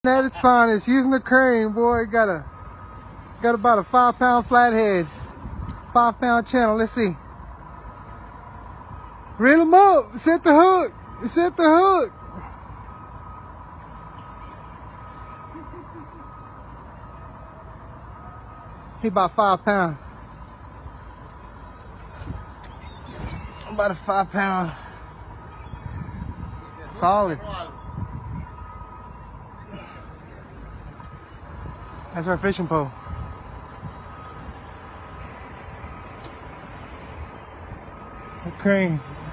At its finest, using the crane, boy. Got about a 5-pound flathead, 5-pound channel. Let's see. Reel him up. Set the hook. Set the hook. He about 5 pounds. About a 5-pound. Solid. That's our fishing pole. The crane.